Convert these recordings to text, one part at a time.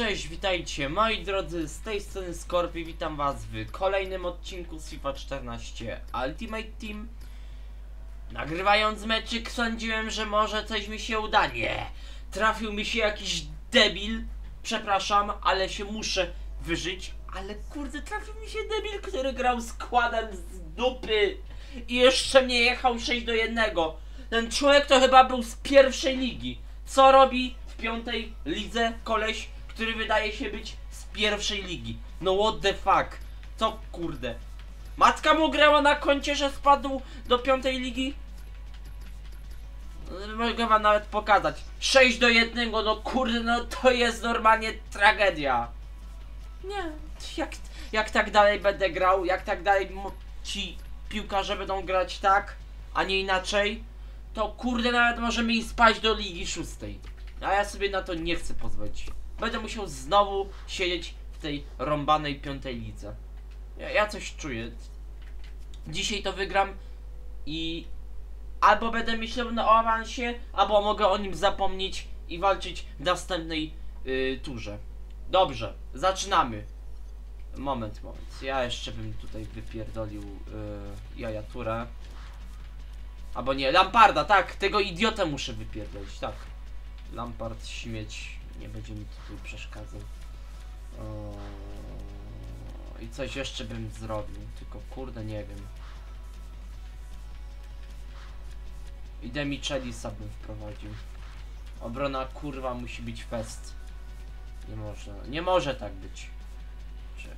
cześć, witajcie moi drodzy, z tej strony Skorpi, witam was w kolejnym odcinku z FIFA 14 Ultimate Team. Nagrywając meczyk sądziłem, że może coś mi się uda. Nie, trafił mi się jakiś debil, przepraszam, ale się muszę wyżyć. Ale kurde, trafił mi się debil, który grał składem z dupy i jeszcze mnie jechał 6-1. Ten człowiek to chyba był z pierwszej ligi. Co robi w piątej lidze koleś, który wydaje się być z pierwszej ligi? No what the fuck? Co kurde? Matka mu grała na koncie, że spadł do piątej ligi? Mogę wam nawet pokazać. 6-1, no kurde, no to jest normalnie tragedia. Nie, jak tak dalej będę grał, jak tak dalej ci piłkarze będą grać tak, a nie inaczej, to kurde nawet możemy i spaść do ligi 6. A ja sobie na to nie chcę pozwolić. Będę musiał znowu siedzieć w tej rąbanej piątej lidze. Ja coś czuję. Dzisiaj to wygram i albo będę myślał o awansie, albo mogę o nim zapomnieć i walczyć w następnej turze. Dobrze, zaczynamy. Moment. Ja jeszcze bym tutaj wypierdolił jajaturę. Albo nie, Lamparda, tak, tego idiotę muszę wypierdolić, tak. Lampard śmieć nie będzie mi tutaj przeszkadzał. I coś jeszcze bym zrobił, tylko kurde nie wiem. I Demichelisa bym wprowadził. Obrona kurwa musi być fest. Nie może tak być. Czekaj.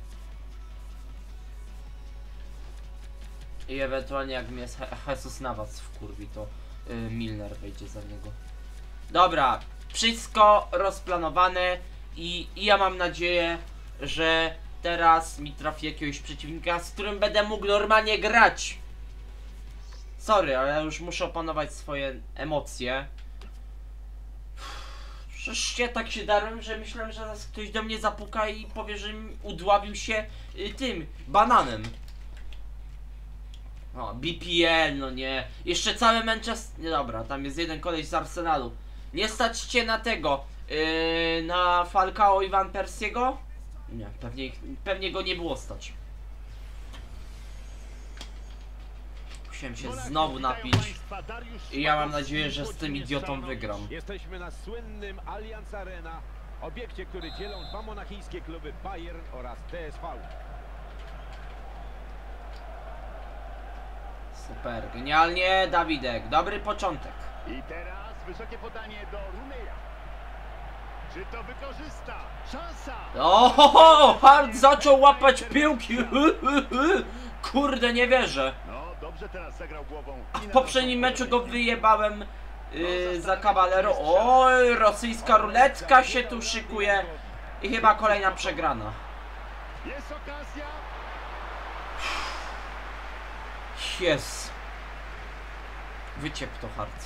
I ewentualnie jak mnie Jesus Navas wkurwi, to Milner wejdzie za niego. Dobra, wszystko rozplanowane i ja mam nadzieję, że teraz mi trafi jakiegoś przeciwnika, z którym będę mógł normalnie grać. Sorry, ale ja już muszę opanować swoje emocje. Przecież ja tak się darłem, że myślałem, że zaraz ktoś do mnie zapuka i powie, że udławił się tym bananem. O, BPL, no nie. Jeszcze cały Manchester... Nie, dobra, tam jest jeden koleś z Arsenalu. Nie stać cię na tego, na Falcao i Van Persiego? Nie, pewnie go nie było stać. Musiałem się znowu napić i ja mam nadzieję, że z tym idiotą wygram. Jesteśmy na słynnym Allianz Arena, obiekcie, który dzielą dwa monachijskie kluby Bayern oraz TSV. Super, genialnie, Dawidek, dobry początek. I teraz wysokie podanie do Runeja. Czy to wykorzysta? Szansa! Ohoho, Hart zaczął łapać piłki. Kurde, nie wierzę. No, dobrze teraz zagrał głową. A w poprzednim meczu go wyjebałem za Caballero. Oj, rosyjska ruletka się tu szykuje. I chyba kolejna przegrana. Jest okazja. Jest. Wyciep to Hart.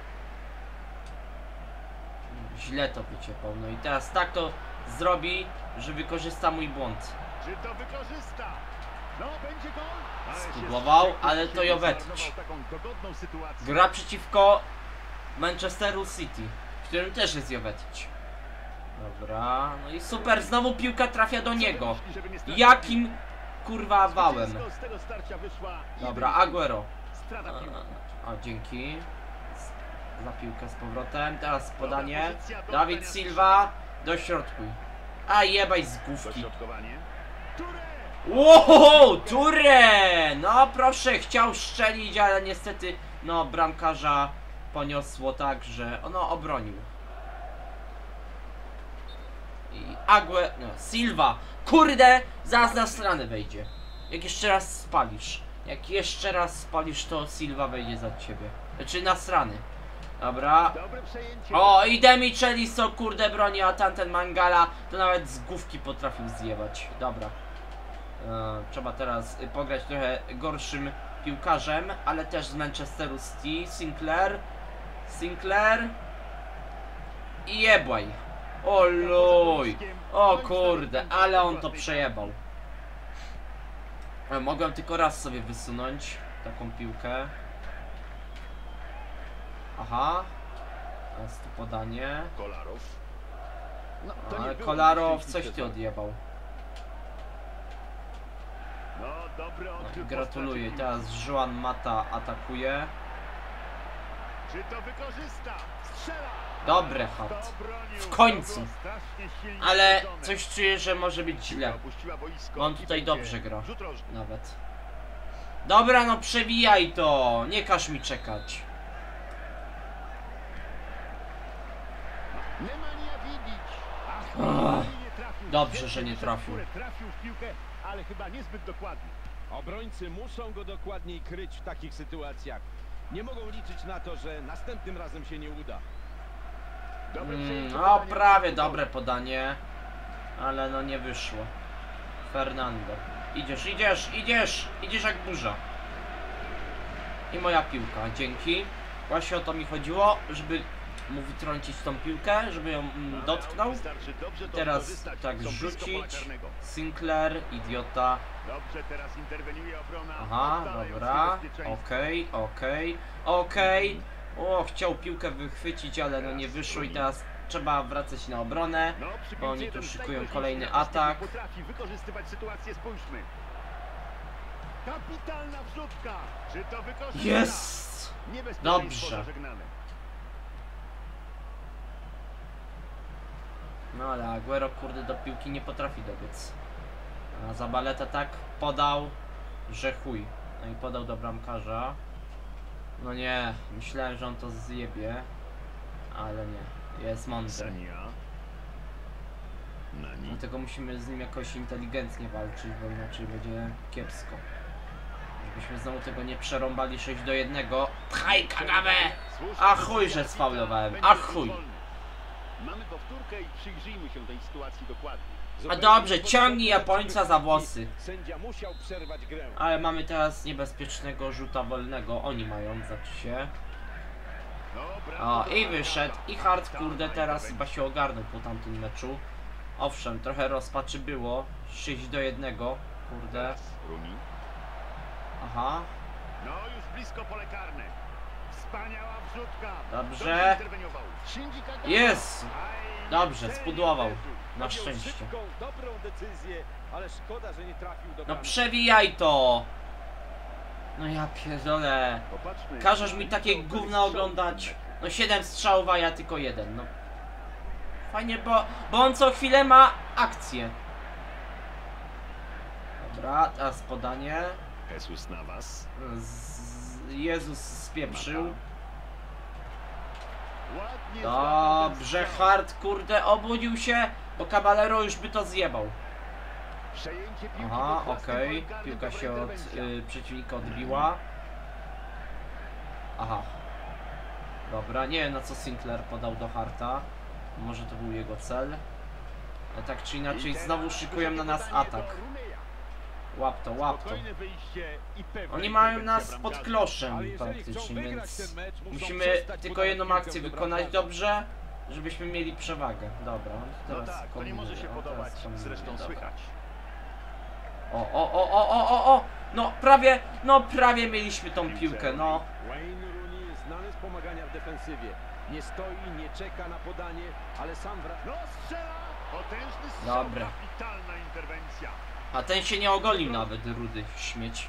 Źle to wyciepał. No i teraz tak to zrobi, że wykorzysta mój błąd. Czy to wykorzysta? No, będzie gol. Spudłował, ale to Jovetic. Gra przeciwko Manchesteru City, w którym też jest Jovetic. Dobra, no i super, znowu piłka trafia do niego. Jakim kurwa wałem. Dobra, Aguero. O, dzięki za piłkę z powrotem. Teraz podanie. David Silva, dośrodkuj. A jebaj z główki. Wow, Touré! No proszę, chciał strzelić, ale niestety no bramkarza poniosło tak, że ono obronił. I Aguero, no Silva, kurde, zaraz na stronę wejdzie. Jak jeszcze raz spalisz, to Silva wejdzie za ciebie. Znaczy na strony. Dobra. O, i Demichelis co kurde broni, a tamten Mangala to nawet z główki potrafił zjebać. Dobra. Trzeba teraz pograć trochę gorszym piłkarzem, ale też z Manchesteru City. Sinclair i jebłaj. O luj. O kurde, ale on to przejebał. Mogłem tylko raz sobie wysunąć taką piłkę. Aha. Teraz tu podanie. Kolarów. No, to nie Ale było Kolarow, szczęśliwe coś ty sezon. odjebał. No, dobry No odbiór i po gratuluję. stracie Teraz Juan Mata atakuje. piłki. Czy to wykorzysta? Strzela! Dobre, To Hart. bronił. W końcu. To było strasznie silnie Ale uderzone. coś czuję, że może być Piłka źle. opuściła boisko Bo on i tutaj będzie dobrze gra. rzut rożny. Nawet. Dobra, no przewijaj to. Nie każ mi czekać. Nemanja Vidic. Ach, Ach, nie trafił. dobrze, Świetnie że nie wyszedł w trafił. górę, trafił w piłkę, ale chyba niezbyt dokładnie. Obrońcy muszą go dokładniej kryć w takich sytuacjach. Nie mogą liczyć na to, że następnym razem się nie uda. Dobre przejęcie No podania prawie przez dobre podanie. Ale no nie wyszło. Fernando. Idziesz, idziesz, idziesz. Idziesz jak burza. I moja piłka, dzięki. Właśnie o to mi chodziło, żeby mu wytrącić tą piłkę, żeby ją dotknął. Wystarczy dobrze to Teraz wykorzystać. tak Są blisko pola rzucić. karnego. Sinclair, idiota. Dobrze, teraz interweniuje obrona. Aha, oddalając dobra. niebezpieczeństwo. Okej. O, chciał piłkę wychwycić, ale no nie wyszło i teraz trzeba wracać na obronę. No, przy Bo oni piłce tu jeden szykują najgroźniejszy kolejny napastnik atak. Potrafi wykorzystywać sytuację, spójrzmy. Kapitalna wrzutka. Czy to wykorzysta? Jest! Niebezpieczeństwo Dobrze. zażegnane. No ale Aguero kurde do piłki nie potrafi dobiec. A Zabaleta tak podał, że chuj. No i podał do bramkarza. No nie, myślałem, że on to zjebie. Ale nie, jest mądry. Sania. Nani. Dlatego musimy z nim jakoś inteligentnie walczyć, bo inaczej będzie kiepsko. Żebyśmy znowu tego nie przerąbali 6-1. Tchaj Kagame! Słuszny A chuj, decyzja że sfaulowałem, arbitra, a będzie chuj. wolny. Mamy powtórkę i przyjrzyjmy się tej sytuacji dokładnie. A dobrze, ciągnij Japońca za włosy. Sędzia musiał przerwać grę. Ale mamy teraz niebezpiecznego rzuta wolnego. Oni mają, znaczy się. No, O, brawo, i brawo. wyszedł. I Hart, kurde, teraz chyba się ogarnął po tamtym meczu. Owszem, trochę rozpaczy było. 6-1, kurde. Teraz Rooney. Aha. No, już blisko pole karne. Wspaniała wrzutka. Dobrze. Interweniował. Shinji Kagawa. Jest! Aj, Dobrze, celnie spudłował. uderzył. Na Podjął szczęście. szybką, dobrą decyzję, ale szkoda, że nie trafił do No bramki. przewijaj to! No ja pierdolę. Popatrzmy. Każesz mi takie gówna oglądać? No 7 strzałów, a ja tylko 1, no. Fajnie, bo on co chwilę ma akcję. Dobra, teraz podanie. Jesus Navas. Jezus spieprzył. Ładnie Dobrze, złapał ten strzał. Hart, kurde, obudził się, bo Caballero już by to zjebał. Przejęcie piłki Aha, pod własnym okej. polem karnym, Piłka dobra się od interwencja. przeciwnika odbiła. Aha. Dobra, nie wiem na co Sinclair podał do Harta. Może to był jego cel. Ale tak czy inaczej I teraz znowu szykują na nas wysokie atak. podanie do Runeja. Łap to, łap to. Spokojne wyjście i pewna Oni mają interwencja nas pod bramkarza. kloszem Ale jeżeli chcą praktycznie, wygrać więc ten mecz, muszą musimy przestać tylko podawać jedną piłkę akcję do wykonać bramkarza. dobrze, żebyśmy mieli przewagę. Dobra, No teraz tak, to nie może się kombinuję, podobać, teraz kombinuję, zresztą dobra. słychać. O! No prawie mieliśmy tą piłkę, no. Wayne Rooney jest znany z pomagania w defensywie. Nie stoi, nie czeka na podanie, ale sam wraca. No strzela! Potężny strzał, Dobra. kapitalna interwencja. A ten się nie ogolił nawet, rudy śmieć.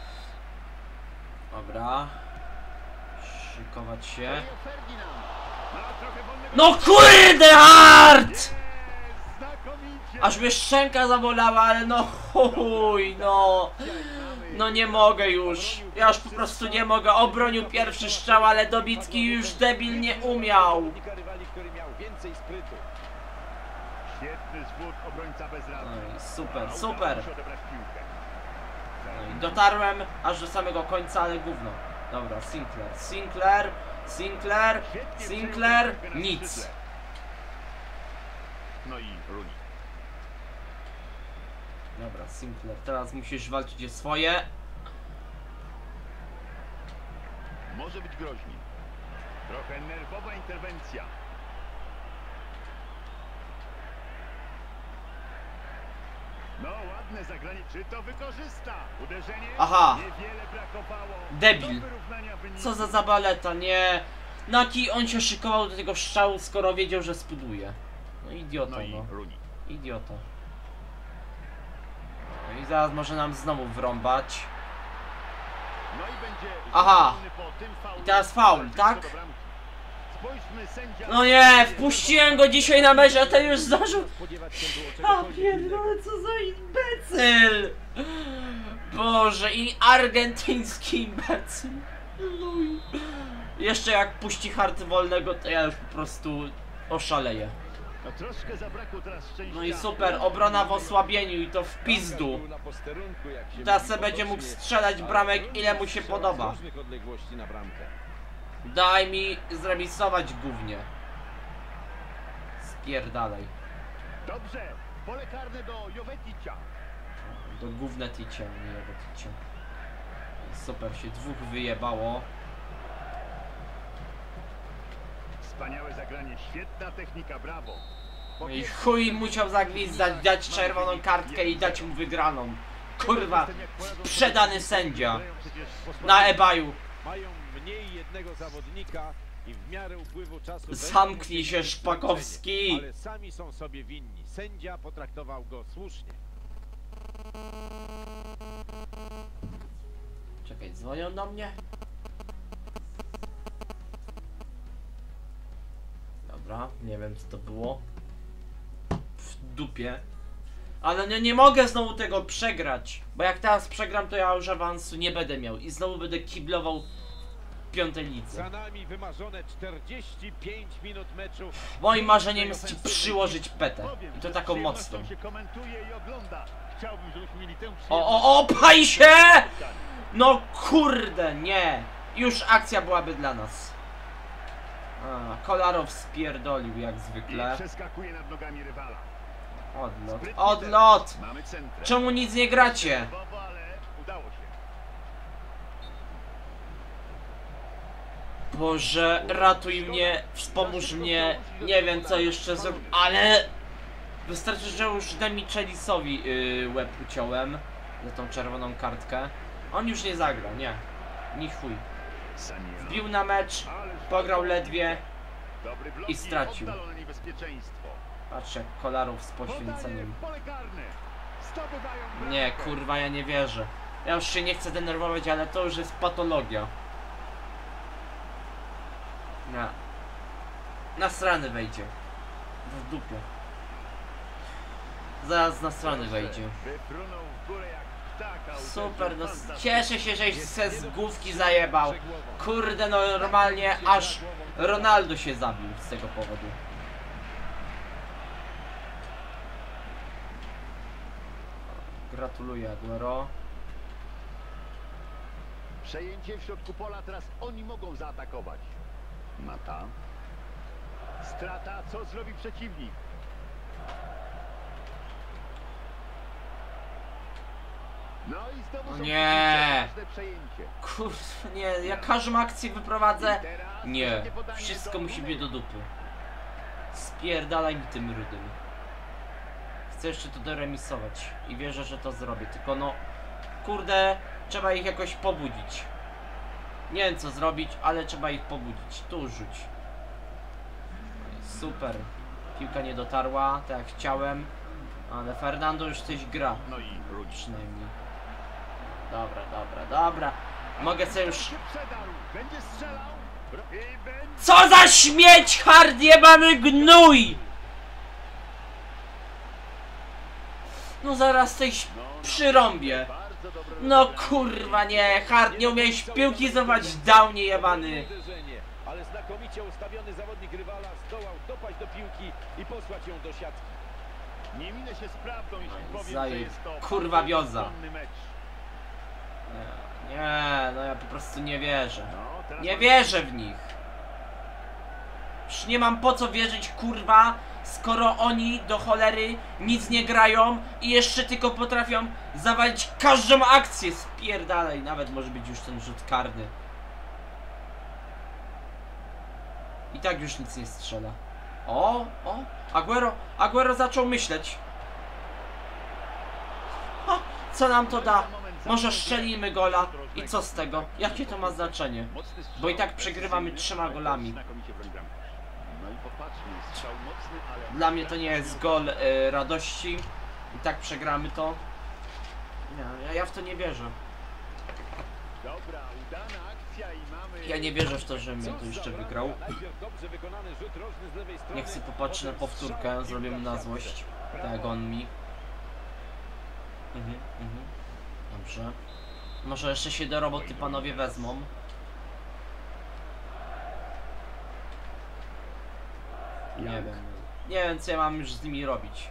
Dobra. Szykować się. Rio Ferdinand. Ma trochę wolnego... No kurde, Hart! Jest, znakomicie! Aż mnie szczęka zabolała, ale no chuj, no. No nie mogę już. Ja już po prostu nie mogę. Obronił pierwszy strzał, ale Dobicki już debil nie umiał. Zawodnika rywali, który miał więcej sprytu. Świetny zwód, obrońca bez rady. No i super, Udało super. się odebrać piłkę. No i dotarłem aż do samego końca, ale gówno. Dobra, Sinclair, Świetnie przyjął piłkę na nic. skrzydle. No i Rooney. Dobra, Sinclair, teraz musisz walczyć o swoje. Może być groźni. Trochę nerwowa interwencja. No ładne zagranie. Czy to wykorzysta? Uderzenie? Aha. Niewiele brakowało. Debil. Do wyrównania wyniku. Co za Zabaleta, nie. Na kij on się szykował do tego strzału, skoro wiedział, że spuduje. No idiota, No i no. Rooney. Idiota. No i zaraz może nam znowu wrąbać. No i będzie Aha. po tym faulu. I teraz faul, tak? Do bramki. Spójrzmy, sędzia... No nie, wpuściłem go dzisiaj na mecz, a ten już zdążył. Spodziewać się było A czegokolwiek pierdolę, innego. co za imbecyl! Boże, i argentyński imbecyl. Luj. Jeszcze jak puści harty wolnego, to ja już po prostu oszaleję. No troszkę zabrakło teraz szczęścia. No i super, obrona w osłabieniu i to w pizdu. Był na posterunku, jak się Teraz mówi se będzie mógł potocznie, strzelać ale bramek, Rooney ile mu się strzela podoba. z różnych odległości na bramkę. Daj mi zremisować gównie. Spierdalaj. Dobrze, pole karne do Jovetica. Do gówne tycie, nie jego tycie. Super, się dwóch wyjebało. Wspaniałe zagranie, świetna technika, brawo. No i chuj musiał zagwizdać, dać czerwoną kartkę i dać mu wygraną. Kurwa, sprzedany sędzia na eBayu. Mają mniej jednego zawodnika i w miarę upływu czasu... Zamknij będą musieli się, mieć Szpakowski. zmęczenie, ale sami są sobie winni. Sędzia potraktował go słusznie. Czekaj, dzwonią do mnie? Dobra, nie wiem co to było. W dupie. Ale nie mogę znowu tego przegrać. Bo jak teraz przegram, to ja już awansu nie będę miał. I znowu będę kiblował w piątej lidze. Za nami wymarzone 45 minut meczu. Moim marzeniem jest ci przyłożyć petę. Powiem, I to że taką z mocną. przyjemnością się komentuje i ogląda. Chciałbym, żebyśmy mieli tę O, paj się! No kurde, nie. Już akcja byłaby dla nas. A, Kolarow spierdolił jak I zwykle. przeskakuje nad nogami rywala. Odlot, Sprytnie odlot! teraz. Mamy centrę. Czemu nic nie gracie? Bobo, ale udało się. Boże, ratuj mnie, wspomóż mnie. Nie wiem co jeszcze zrobić, ale... Wystarczy, że już Demichelisowi łeb uciąłem za tą czerwoną kartkę. On już nie zagra, nie. Ni chuj. Sania. Wbił na mecz, Ależ pograł ledwie. Dobry blok i stracił. oddalone niebezpieczeństwo. Patrz jak Kolarów z poświęceniem. Podaje w pole karne. Zdobywają bramkę. Nie, kurwa, ja nie wierzę. Ja już się nie chcę denerwować, ale to już jest patologia. Na strony wejdzie. W dupie. Zaraz na strony wejdzie. Wyfrunął w górę jak ptak, a Super, no uderzył cieszę się, żeś se z główki zajebał. Kurde, no normalnie aż Ronaldo się zabił z tego powodu. Gratuluję, Aguero. Przejęcie w środku pola, teraz oni mogą zaatakować. Mata. Strata, co zrobi przeciwnik? No i znowu są Nie. ważne przejęcie. Kurde, nie, ja każdą akcję wyprowadzę. I teraz Nie, wysokie podanie wszystko do musi być do Runeja. dupy. Spierdalaj mi tym rudym. Chcę jeszcze to doremisować i wierzę, że to zrobię, tylko no... Kurde, trzeba ich jakoś pobudzić. Nie wiem co zrobić, ale trzeba ich pobudzić. Tu rzuć. Super. Piłka nie dotarła, tak jak chciałem. Ale Fernando już coś gra. No i Rooney. Przynajmniej. Dobra, dobra, dobra. Mogę sobie już... Się przedarł. Będzie strzelał. I będzie... Co za śmieć, hard jebany gnój! No zaraz tej przyrąbię. Bardzo dobre No rozegranie. kurwa nie, hard, nie umiałeś piłki zobacz, downie jebany. Uderzenie, ale znakomicie ustawiony zawodnik rywala zdołał dopaść do piłki i posłać ją do siatki. Nie minę się z prawdą, jeśli powiem, że Zajeb, jest to kurwa, bardzo wioza. stronny mecz. Nie, no ja po prostu nie wierzę. No, teraz Nie mamy- wierzę w nich. Już nie mam po co wierzyć, kurwa, skoro oni do cholery nic nie grają i jeszcze tylko potrafią zawalić każdą akcję. Spierdalej, nawet może być już ten rzut karny. I tak już nic nie strzela. O, Aguero zaczął myśleć. Ha, co nam to da? Może strzelimy gola i co z tego? Jakie to ma znaczenie? Mocny strzał. Bo i tak przegrywamy 3 golami. Znakomicie broni bramkarz. No i popatrzmy, strzał mocny, ale... Dla mnie to nie jest gol radości. I tak przegramy to. Nie, ja w to nie wierzę. Dobra, udana akcja i mamy... Ja nie wierzę w to, że mnie to jeszcze wygrał. Najpierw dobrze wykonany rzut rożny z lewej strony. Nie chcę popatrzeć na powtórkę, zrobię mu na złość. Tak jak on mi. Dobrze. Może jeszcze się do roboty panowie wezmą. Nie wiem. Nie wiem, co ja mam już z nimi robić.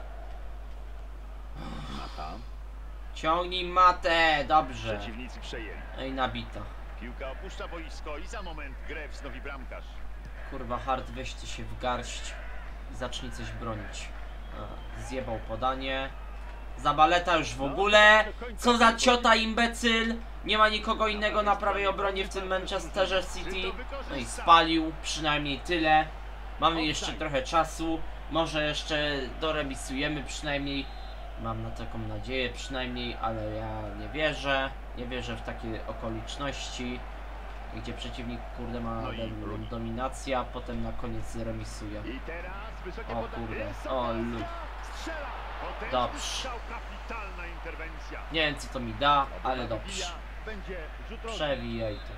Mata. Ciągnij matę, dobrze. Przeciwnicy przejęli. Ej, nabita. Piłka opuszcza boisko i za moment grę wznowi bramkarz. Kurwa, Hart, weź ty się w garść i zacznij coś bronić. A, zjebał podanie. Zabaleta już w ogóle. Co za ciota imbecyl. Nie ma nikogo innego na prawej obronie w tym Manchesterze City. No i spalił, przynajmniej tyle. Mamy jeszcze trochę czasu. Może jeszcze doremisujemy przynajmniej. Mam na taką nadzieję przynajmniej, ale ja nie wierzę. Nie wierzę w takie okoliczności, gdzie przeciwnik kurde ma dominację, a potem na koniec remisuje. I teraz wysokie O podanie. kurde, Jest o okazja. lud. Strzela. Potężny Dobrze. strzał, kapitalna interwencja. Nie wiem, co to mi da, ale Obrona dobrze. wybija. Będzie rzut rożny. Przewijaj to.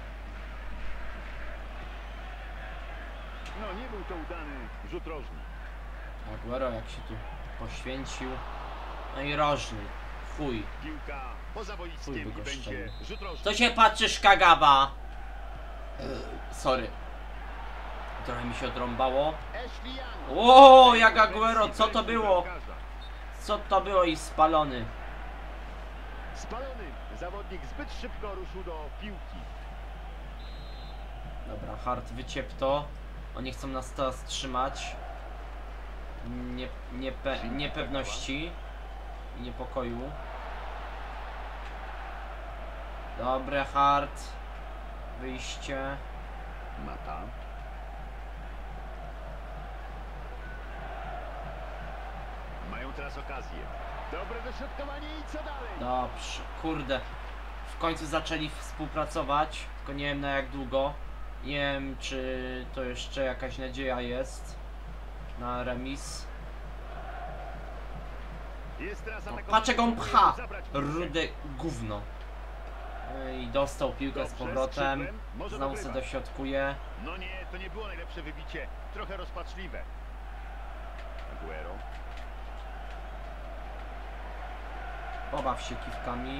No nie był to udany rzut rożny. Aguero jak się tu poświęcił. No i rożny. Chuj. Piłka poza Chuj boiskiem by i go będzie szczelił. rzut rożny. To się patrzysz, Kagaba. Sorry. Trochę mi się odrąbało. Ashley Young. O, jak Aguero, co to było? Co to było i spalony. Spalony. Zawodnik zbyt szybko ruszył do piłki. Dobra, Hart, wyciep to. Oni chcą nas teraz trzymać. Niepewności i niepokoju. Dobre, Hart. Wyjście. Mata. Mają teraz okazję. Dobre dośrodkowanie i co dalej? Dobrze, kurde. W końcu zaczęli współpracować, tylko nie wiem na jak długo. Nie wiem, czy to jeszcze jakaś nadzieja jest na remis. Jest teraz No, atakowany. patrz jak on pcha! Zabrać piłkę. Rude gówno. I dostał piłkę z Dobrze, powrotem. skrzydłem. Może Znowu się dogrywać. dośrodkuje. No nie, to nie było najlepsze wybicie. Trochę rozpaczliwe. Aguero. Pobaw się kiwkami.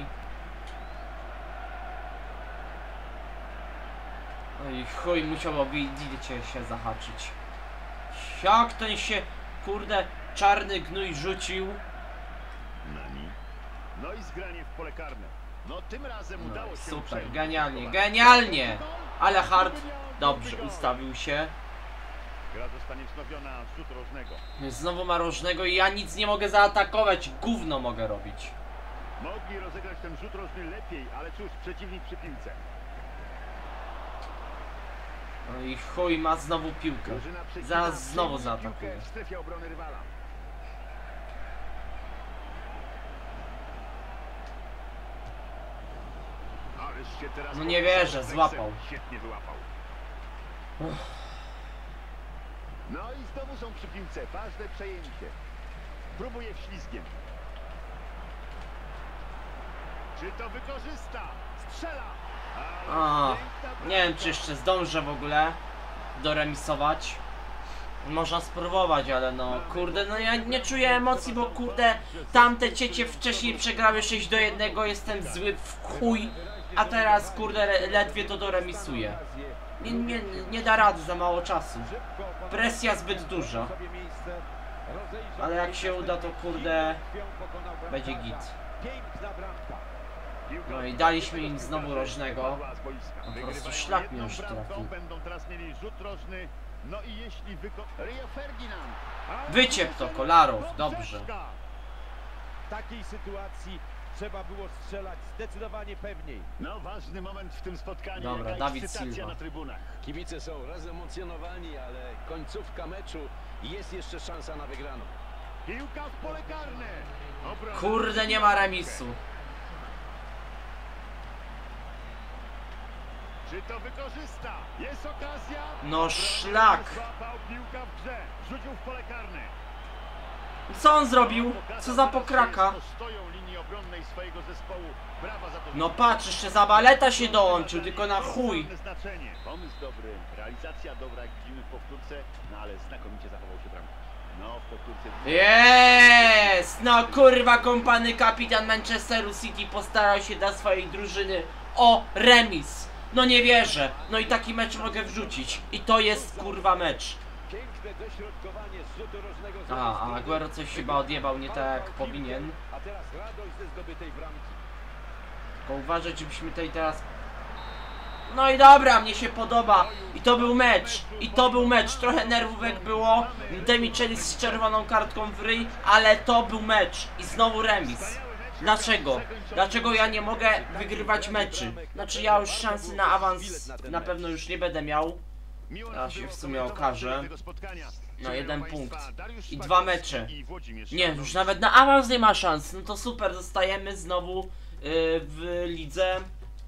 No i chuj, musiał widzicie się zahaczyć. Jak ten się, kurde, czarny gnój rzucił. Nani. No i zgranie w pole karne. No tym razem No, udało się super, przejąć genialnie, atakowanie. genialnie! Ale Hart dobrze ustawił się. Gra zostanie wznowiona z rzutu rożnego. Znowu ma rożnego i ja nic nie mogę zaatakować. Gówno mogę robić. Mogli rozegrać ten rzut rożny lepiej, ale cóż, przeciwnik przy piłce. No i chuj, ma znowu piłkę. Drużyna przeciwna Zaraz znowu przejmuje zaatakuje. piłkę w strefie obrony rywala. Ależ się teraz No nie wierzę, popisał złapał. Świetnie wyłapał. No i znowu są przy piłce. Ważne przejęcie. Próbuje wślizgiem. Czy to wykorzysta? Strzela! Ale A, piękna nie wiem bramka. czy jeszcze zdążę w ogóle doremisować. Można spróbować, ale no kurde, no ja nie czuję emocji, bo kurde tamte ciecie wcześniej przegrały 6-1, jestem zły w chuj, a teraz kurde ledwie to doremisuję. Nie da rady, za mało czasu. Presja zbyt duża. Ale jak się uda, to kurde będzie git. Piękna bramka. Piłka No i daliśmy im znowu rożnego. wypadła z boiska. No po prostu Wygrywają szlak mnie jedną już bramką, trafił. Będą teraz mieli rzut rożny. No i jeśli Rio Ferdinand. Wyciep to, Kolarow, dobrze. W takiej sytuacji trzeba było strzelać zdecydowanie pewniej. No ważny moment w tym spotkaniu. Dobra, Jaka Dawid ekscytacja Silva. na trybunach. Kibice są rozemocjonowani, ale końcówka meczu i jest jeszcze szansa na wygraną. Piłka w pole karne. Obrona. Kurde, nie ma remisu. Czy to wykorzysta? Jest okazja. No szlak. Złapał piłka w grze. Rzucił w pole karne. Co on zrobił? Co za pokraka? Stoją linii obronnej swojego zespołu. Brawa za to. No patrz, jeszcze Zabaleta się dołączył, tylko na chuj. Znaczenie. Pomysł dobry, realizacja dobra, jak widzimy w powtórce, no ale znakomicie zachował się bramkarz. No w powtórce. Jest! No kurwa, kompany kapitan Manchesteru City postarał się dla swojej drużyny o remis. No nie wierzę. No i taki mecz mogę wrzucić. I to jest kurwa mecz. Piękne dośrodkowanie z rzutu rożnego. A Aguero coś chyba odjebał nie tak jak powinien. A teraz radość ze zdobytej bramki. Tylko uważać, żebyśmy tutaj teraz... No i dobra, mnie się podoba. I to był mecz. I to był mecz. Trochę nerwówek było. Demichelis z czerwoną kartką w ryj, ale to był mecz. I znowu remis. Dlaczego? Dlaczego ja nie mogę wygrywać meczy? Znaczy ja już szansy na awans na pewno już nie będę miał. Ja się w sumie okażę. No 1 punkt. I 2 mecze. Nie, już nawet na awans nie ma szans. No to super, zostajemy znowu w lidze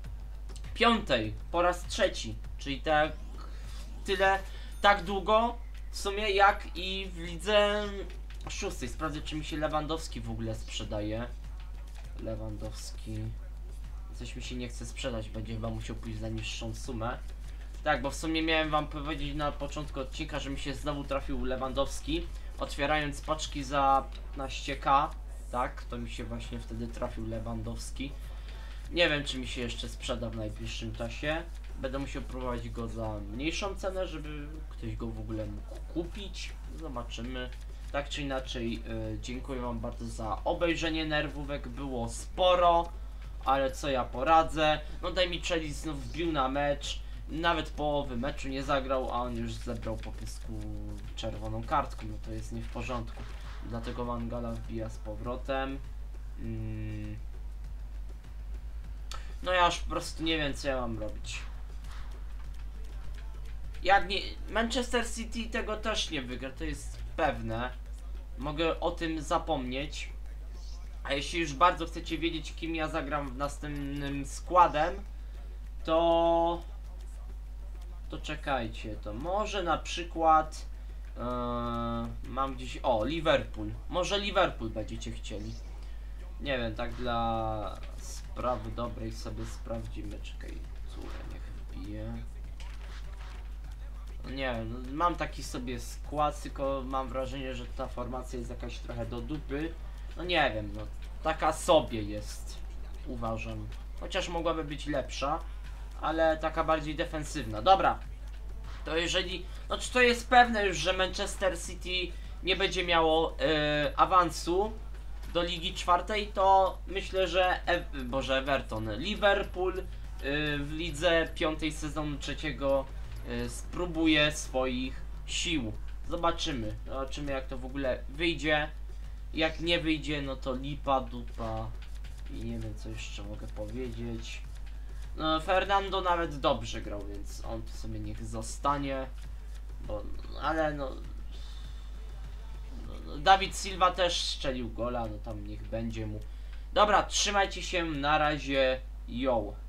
5. Po raz 3. Czyli tak tyle, tak długo w sumie jak i w lidze 6. Sprawdzę, czy mi się Lewandowski w ogóle sprzedaje. Lewandowski. Coś mi się nie chce sprzedać, będzie chyba musiał pójść za niższą sumę. Tak, bo w sumie miałem wam powiedzieć na początku odcinka, że mi się znowu trafił Lewandowski. Otwierając paczki za 15k, tak, to mi się właśnie wtedy trafił Lewandowski. Nie wiem, czy mi się jeszcze sprzeda w najbliższym czasie. Będę musiał próbować go za mniejszą cenę, żeby ktoś go w ogóle mógł kupić. Zobaczymy. Tak czy inaczej, dziękuję wam bardzo za obejrzenie nerwówek. Było sporo, ale co ja poradzę. No Demichelis znów wbił na mecz. Nawet połowy meczu nie zagrał, a on już zebrał po pysku czerwoną kartką. No to jest nie w porządku. Dlatego Mangala wbija z powrotem. No ja już po prostu nie wiem, co ja mam robić. Jak nie... Manchester City tego też nie wygra, to jest pewne. Mogę o tym zapomnieć. A jeśli już bardzo chcecie wiedzieć, kim ja zagram w następnym składem, to czekajcie, to może na przykład mam gdzieś... O, Liverpool. Może Liverpool będziecie chcieli. Nie wiem, tak dla sprawy dobrej sobie sprawdzimy. Czekaj, córę niech wbije. No nie wiem, no mam taki sobie skład, tylko mam wrażenie, że ta formacja jest jakaś trochę do dupy. No nie wiem, no taka sobie jest, uważam. Chociaż mogłaby być lepsza, ale taka bardziej defensywna. Dobra, to jeżeli... No czy to jest pewne już, że Manchester City nie będzie miało awansu do Ligi 4, to myślę, że Everton, Liverpool w lidze 5 sezonu 3 spróbuje swoich sił. Zobaczymy. Zobaczymy, jak to w ogóle wyjdzie. Jak nie wyjdzie, no to lipa, dupa. I nie wiem, co jeszcze mogę powiedzieć. No, Fernando nawet dobrze grał, więc on tu sobie niech zostanie. Bo, ale no... David Silva też strzelił gola, no tam niech będzie mu. Dobra, trzymajcie się, na razie, yo.